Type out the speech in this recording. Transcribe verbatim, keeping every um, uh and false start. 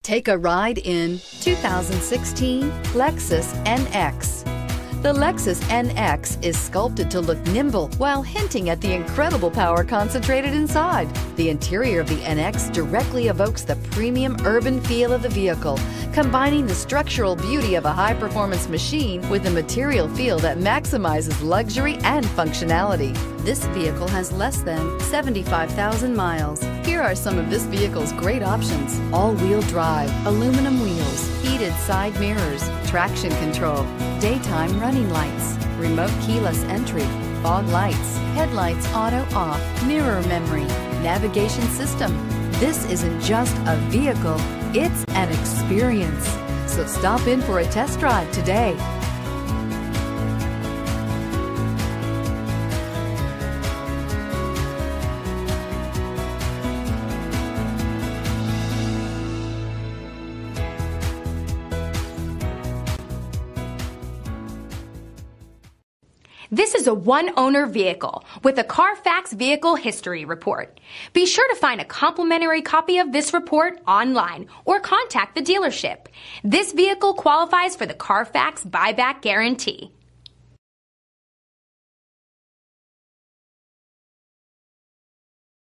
Take a ride in two thousand sixteen Lexus N X. The Lexus N X is sculpted to look nimble while hinting at the incredible power concentrated inside. The interior of the N X directly evokes the premium urban feel of the vehicle, combining the structural beauty of a high-performance machine with a material feel that maximizes luxury and functionality. This vehicle has less than seventy-five thousand miles. Here are some of this vehicle's great options: all-wheel drive, aluminum wheels, heated side mirrors, traction control, daytime running lights, remote keyless entry, fog lights, headlights auto off, mirror memory, navigation system. This isn't just a vehicle, it's an experience. So stop in for a test drive today. This is a one-owner vehicle with a Carfax Vehicle History Report. Be sure to find a complimentary copy of this report online or contact the dealership. This vehicle qualifies for the Carfax Buyback Guarantee.